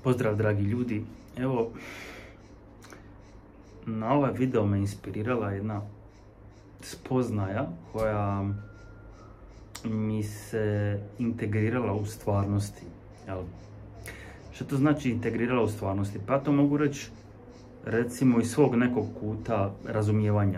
Pozdrav dragi ljudi, evo na ovaj video me inspirirala jedna spoznaja koja mi se integrirala u stvarnosti. Jel? Što to znači integrirala u stvarnosti? Pa to mogu reći recimo iz svog nekog kuta razumijevanja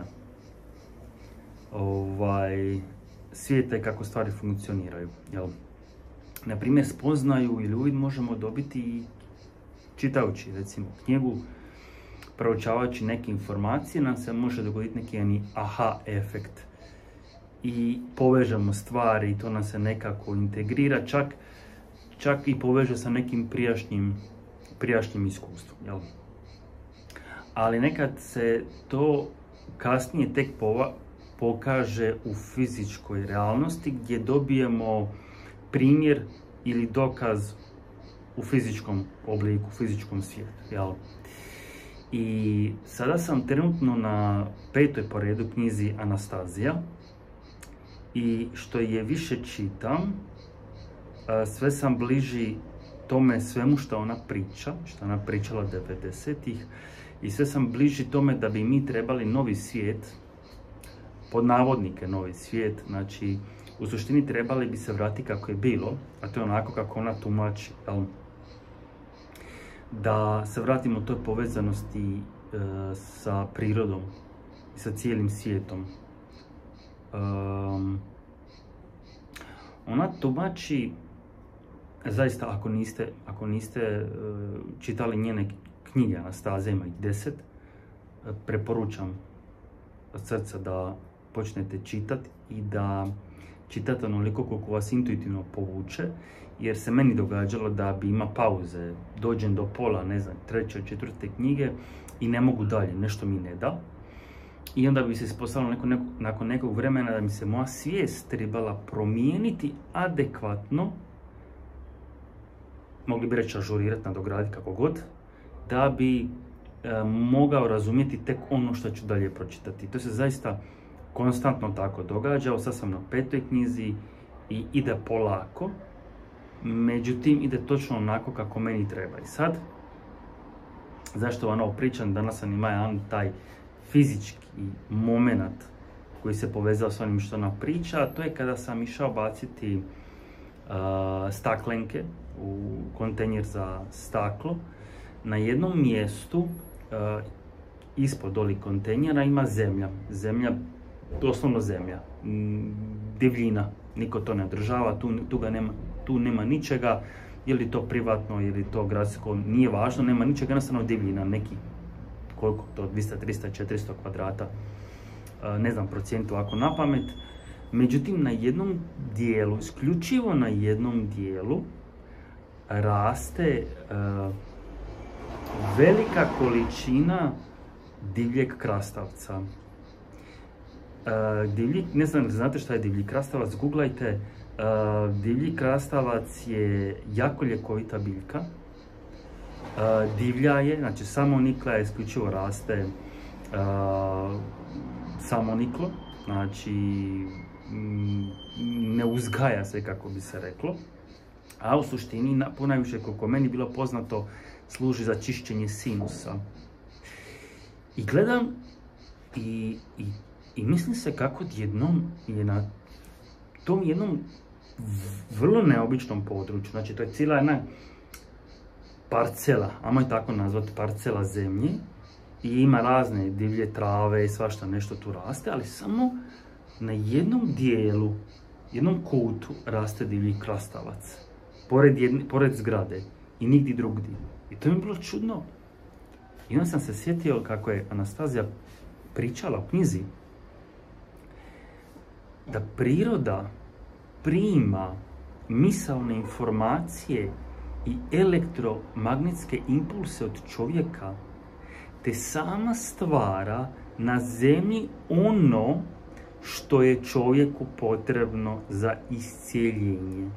svijeta i kako stvari funkcioniraju. Jel? Na primjer, spoznaju ili uvid možemo dobiti čitajući recimo knjigu, proučavajući neke informacije, nam se može dogoditi neki aha efekt i povežemo stvari i to nam se nekako integrira, čak i poveže sa nekim prijašnjim iskustvom. Jel? Ali nekad se to kasnije tek pokaže u fizičkoj realnosti gdje dobijemo primjer ili dokaz u fizičkom obliku, u fizičkom svijetu. Jel? I sada sam trenutno na 5. po redu knjizi Anastazija i što je više čitam, sve sam bliži tome svemu što ona priča, što ona pričala 90-ih, i sve sam bliži tome da bi mi trebali novi svijet, pod navodnike novi svijet, znači u suštini trebali bi se vratiti kako je bilo, a to je onako kako ona tumači, jel? Da se vratimo toj povezanosti sa prirodom i sa cijelim svijetom. Ona tumači, zaista ako niste čitali njene knjige, Anastazija ima ih 10, preporučam od srca da počnete čitati i da čitate onoliko koliko vas intuitivno povuče, jer se meni događalo da bi ima pauze, dođem do pola, ne znam, 3. ili 4. knjige i ne mogu dalje, nešto mi ne da. I onda bi se ispostavilo nakon nekog vremena da mi se moja svijest trebala promijeniti adekvatno, mogli bi reći ažurirati, nadograditi kako god, da bi mogao razumjeti tek ono što ću dalje pročitati. To se zaista konstantno tako događa. Sad sam na 5. knjizi i ide polako, međutim ide točno onako kako meni treba. I sad, zašto vam ovo pričam, danas sam ima jedan taj fizički moment koji se povezao s onim što ona priča, a to je kada sam išao baciti staklenke u kontejner za staklo. Na jednom mjestu ispod doli kontejnera ima zemlja, doslovno zemlja, divljina, niko to ne održava, tu nema ničega, je li to privatno, je li to gradsko, nije važno, nema ničega, jednostavno divljina, neki, koliko to, 200, 300, 400 kvadrata, ne znam procentu ovako na pamet. Međutim, na jednom dijelu, isključivo na jednom dijelu, raste velika količina divljeg krastavca. Ne znam, znate šta je divlji krastavac, googlajte. Divlji krastavac je jako ljekovita biljka. Divlja je, znači samonikla je, isključivo raste samoniklo, znači ne uzgaja se, kako bi se reklo, a u suštini, ponajviše koliko meni bilo poznato, služi za čišćenje sinusa. I gledam i mislim se kako jednom je na tom jednom vrlo neobičnom području, znači to je cijela jedna parcela, ajmo je tako nazvati, parcela zemlje, i ima razne divlje trave i svašta nešto tu raste, ali samo na jednom dijelu, jednom kutu raste divlji krastavac, pored zgrade i nigdje drugdje. I to mi je bilo čudno. I onda sam se sjetio kako je Anastazija pričala u knjizi da priroda prima misaone informacije i elektromagnetske impulse od čovjeka, te sama stvara na zemlji ono što je čovjeku potrebno za iscijeljenje.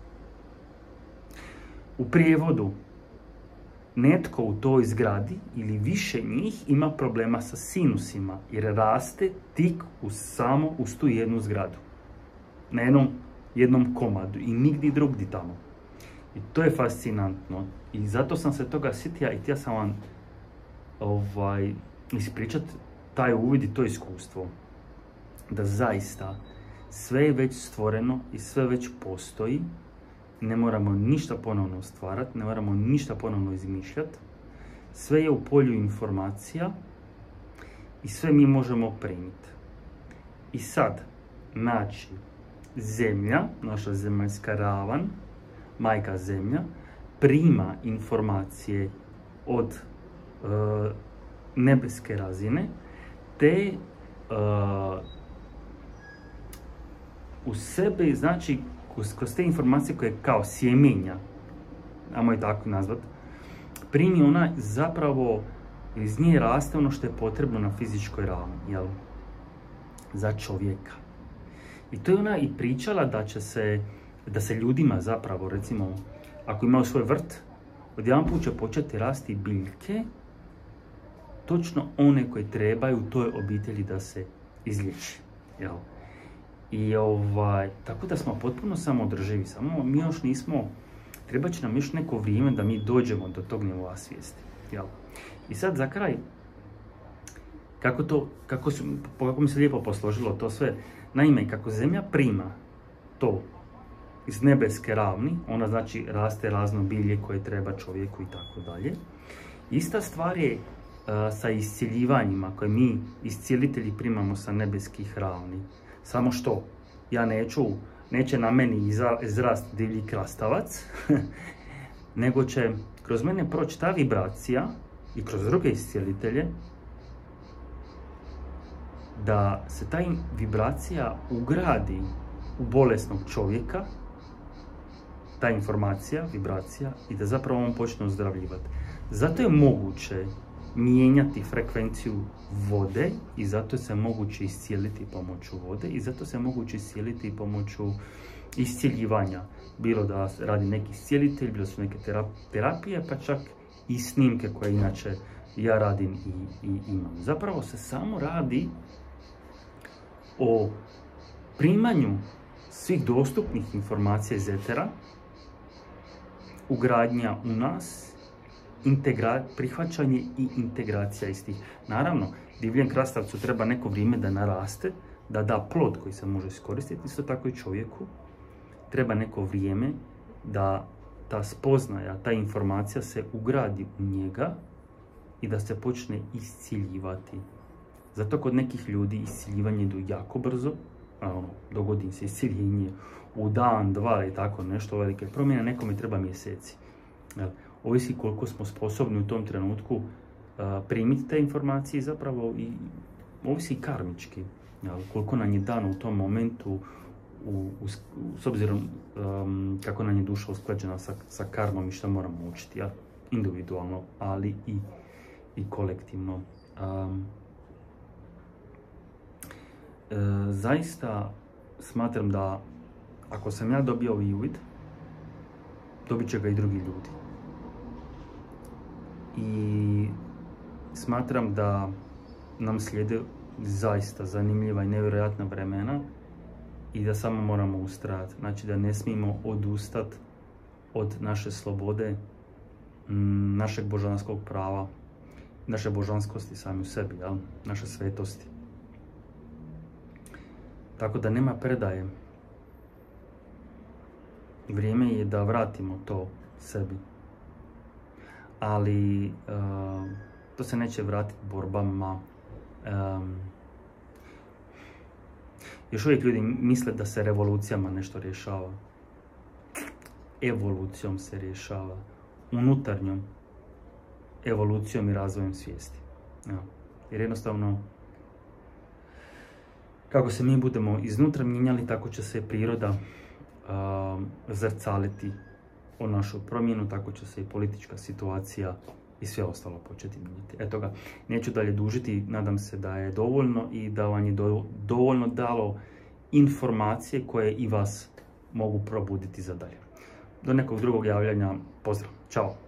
U prijevodu, netko u toj zgradi ili više njih ima problema sa sinusima jer raste tik uz tu jednu zgradu. Na jednom komadu i nigdje drugdje tamo. I to je fascinantno. I zato sam se toga sjetio i htio sam vam ispričati taj uvid i to iskustvo. Da zaista sve je već stvoreno i sve već postoji. Ne moramo ništa ponovno stvarati, ne moramo ništa ponovno izmišljati. Sve je u polju informacija i sve mi možemo primiti. I sad, znači, zemlja, naša zemaljska ravan, majka zemlja, prima informacije od nebeske razine, te u sebi, znači, kroz te informacije koje kao sjemenja, ajmo je tako nazvat, primi ona zapravo, iz nje raste ono što je potrebno na fizičkoj ravni, jel? Za čovjeka. I to je ona i pričala da se ljudima zapravo, recimo, ako imaju svoj vrt, odjedanput će početi rasti biljke, točno one koje trebaju u toj obitelji da se izliječi, jel? I tako da smo potpuno samoodrživi, samo mi još nismo, treba će nam još neko vrijeme da mi dođemo do tog nivoa svijesti, jel? I sad za kraj, kako mi se lijepo posložilo to sve, naime, kako zemlja prima to iz nebeske ravni, ona znači raste razno bilje koje treba čovjeku i tako dalje. Ista stvar je sa iscjeljivanjima koje mi iscijelitelji primamo sa nebeskih ravni. Samo što, ja neće na meni izrast divlji krastavac, nego će kroz mene proći ta vibracija i kroz druge iscijelitelje, da se ta vibracija ugradi u bolesnog čovjeka, ta informacija, vibracija, i da zapravo on počne ozdravljivati. Zato je moguće mijenjati frekvenciju vode i zato se moguće iscijeliti pomoću vode i zato se moguće iscijeliti pomoću iscijeljivanja. Bilo da radi neki iscijelitelj, bilo su neke terapije, pa čak i snimke koje inače ja radim i imam. Zapravo se samo radi o primanju svih dostupnih informacija iz etera, ugradnja u nas, prihvaćanje i integracija istih. Naravno, divljem krastavcu treba neko vrijeme da naraste, da da plod koji se može iskoristiti, isto tako i čovjeku. Treba neko vrijeme da ta spoznaja, ta informacija se ugradi u njega i da se počne isciljivati. Zato kod nekih ljudi isciljivanje idu jako brzo, dogodi se isciljenje u dan, dva i tako nešto, velike promjene, nekome treba mjeseci. Ovisi koliko smo sposobni u tom trenutku primiti te informacije zapravo i ovisi karmički. Koliko nam je dano u tom momentu, s obzirom kako nam je duša usklađena sa karmom i što moramo učiti, individualno, ali i kolektivno. Zaista smatram da ako sam ja dobio ovaj uvid, dobit će ga i drugi ljudi. I smatram da nam slijede zaista zanimljiva i nevjerojatna vremena i da samo moramo ustrajati. Znači da ne smijemo odustati od naše slobode, našeg božanskog prava, naše božanskosti sami u sebi, naše svetosti. Tako da nema predaje. Vrijeme je da vratimo to sebi. Ali to se neće vratiti borbama. Još uvijek ljudi misle da se revolucijama nešto rješava. Evolucijom se rješava. Unutarnjom evolucijom i razvojem svijesti. Jer jednostavno, kako se mi budemo iznutra mijenjali, tako će se priroda zrcaliti o našu promjenu, tako će se i politička situacija i sve ostalo početi mijenjati. Eto ga, neću dalje dužiti, nadam se da je dovoljno i da vam je dovoljno dalo informacije koje i vas mogu probuditi za dalje. Do nekog drugog javljanja, pozdrav, čao!